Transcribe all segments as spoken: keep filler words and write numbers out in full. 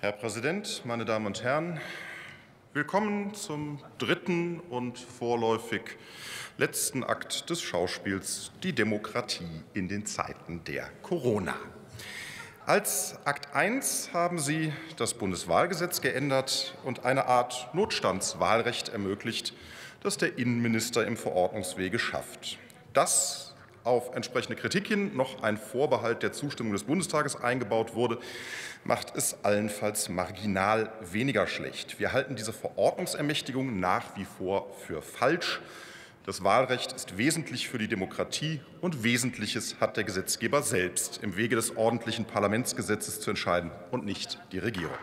Herr Präsident, meine Damen und Herren! Willkommen zum dritten und vorläufig letzten Akt des Schauspiels Die Demokratie in den Zeiten der Corona. Als Akt eins haben Sie das Bundeswahlgesetz geändert und eine Art Notstandswahlrecht ermöglicht, das der Innenminister im Verordnungswege schafft. Das auf entsprechende Kritik hin noch ein Vorbehalt der Zustimmung des Bundestages eingebaut wurde, macht es allenfalls marginal weniger schlecht. Wir halten diese Verordnungsermächtigung nach wie vor für falsch. Das Wahlrecht ist wesentlich für die Demokratie, und Wesentliches hat der Gesetzgeber selbst im Wege des ordentlichen Parlamentsgesetzes zu entscheiden und nicht die Regierung.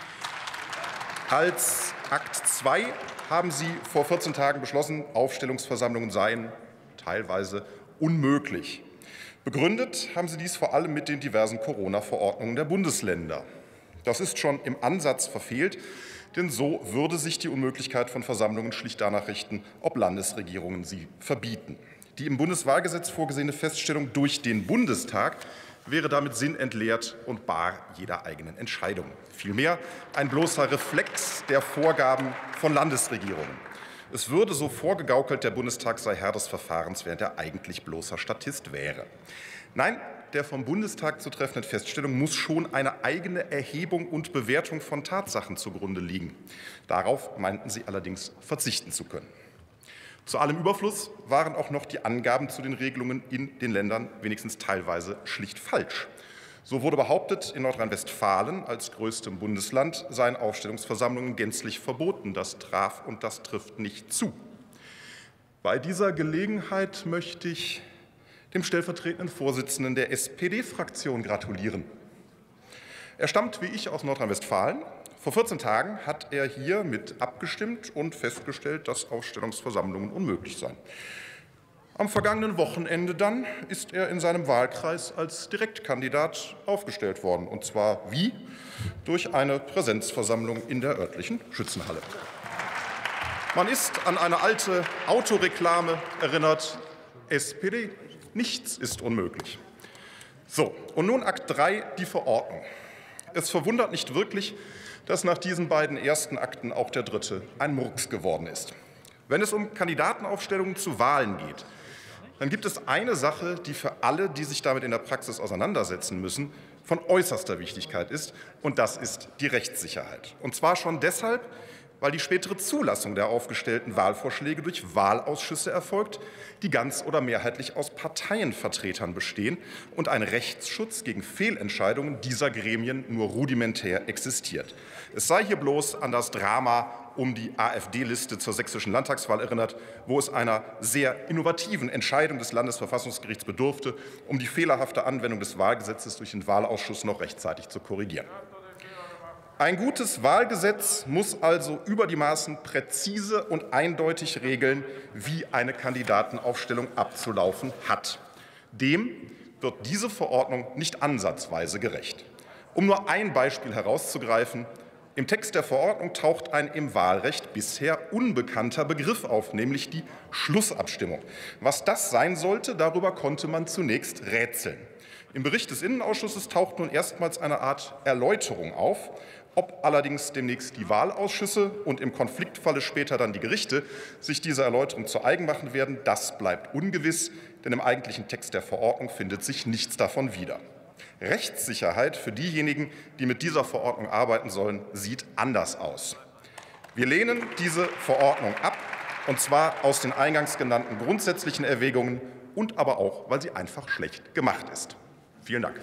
Als Akt zwei haben Sie vor vierzehn Tagen beschlossen, Aufstellungsversammlungen seien teilweise unmöglich. Begründet haben Sie dies vor allem mit den diversen Corona-Verordnungen der Bundesländer. Das ist schon im Ansatz verfehlt, denn so würde sich die Unmöglichkeit von Versammlungen schlicht danach richten, ob Landesregierungen sie verbieten. Die im Bundeswahlgesetz vorgesehene Feststellung durch den Bundestag wäre damit sinnentleert und bar jeder eigenen Entscheidung. Vielmehr ein bloßer Reflex der Vorgaben von Landesregierungen. Es würde so vorgegaukelt, der Bundestag sei Herr des Verfahrens, während er eigentlich bloßer Statist wäre. Nein, der vom Bundestag zu treffenden Feststellung muss schon eine eigene Erhebung und Bewertung von Tatsachen zugrunde liegen. Darauf meinten Sie allerdings verzichten zu können. Zu allem Überfluss waren auch noch die Angaben zu den Regelungen in den Ländern wenigstens teilweise schlicht falsch. So wurde behauptet, in Nordrhein-Westfalen als größtem Bundesland seien Aufstellungsversammlungen gänzlich verboten. Das traf und das trifft nicht zu. Bei dieser Gelegenheit möchte ich dem stellvertretenden Vorsitzenden der S P D-Fraktion gratulieren. Er stammt wie ich aus Nordrhein-Westfalen. Vor vierzehn Tagen hat er hier mit abgestimmt und festgestellt, dass Aufstellungsversammlungen unmöglich seien. Am vergangenen Wochenende dann ist er in seinem Wahlkreis als Direktkandidat aufgestellt worden, und zwar wie? Durch eine Präsenzversammlung in der örtlichen Schützenhalle. Man ist an eine alte Autoreklame erinnert: S P D, nichts ist unmöglich. So, und nun Akt drei, die Verordnung. Es verwundert nicht wirklich, dass nach diesen beiden ersten Akten auch der dritte ein Murks geworden ist. Wenn es um Kandidatenaufstellungen zu Wahlen geht, dann gibt es eine Sache, die für alle, die sich damit in der Praxis auseinandersetzen müssen, von äußerster Wichtigkeit ist, und das ist die Rechtssicherheit. Und zwar schon deshalb, weil die spätere Zulassung der aufgestellten Wahlvorschläge durch Wahlausschüsse erfolgt, die ganz oder mehrheitlich aus Parteienvertretern bestehen und ein Rechtsschutz gegen Fehlentscheidungen dieser Gremien nur rudimentär existiert. Es sei hier bloß an das Drama um die AfD-Liste zur sächsischen Landtagswahl erinnert, wo es einer sehr innovativen Entscheidung des Landesverfassungsgerichts bedurfte, um die fehlerhafte Anwendung des Wahlgesetzes durch den Wahlausschuss noch rechtzeitig zu korrigieren. Ein gutes Wahlgesetz muss also über die Maßen präzise und eindeutig regeln, wie eine Kandidatenaufstellung abzulaufen hat. Dem wird diese Verordnung nicht ansatzweise gerecht. Um nur ein Beispiel herauszugreifen: Im Text der Verordnung taucht ein im Wahlrecht bisher unbekannter Begriff auf, nämlich die Schlussabstimmung. Was das sein sollte, darüber konnte man zunächst rätseln. Im Bericht des Innenausschusses taucht nun erstmals eine Art Erläuterung auf. Ob allerdings demnächst die Wahlausschüsse und im Konfliktfalle später dann die Gerichte sich diese Erläuterung zu eigen machen werden, das bleibt ungewiss, denn im eigentlichen Text der Verordnung findet sich nichts davon wieder. Rechtssicherheit für diejenigen, die mit dieser Verordnung arbeiten sollen, sieht anders aus. Wir lehnen diese Verordnung ab, und zwar aus den eingangs genannten grundsätzlichen Erwägungen und aber auch, weil sie einfach schlecht gemacht ist. Vielen Dank.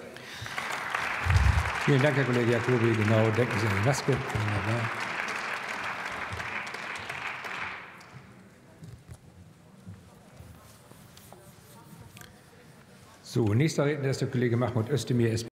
Vielen Dank, Herr Kollege Jacobi. Genau, denken Sie an die Maske. Wunderbar. So, nächster Redner ist der Kollege Mahmoud Özdemir, S P D.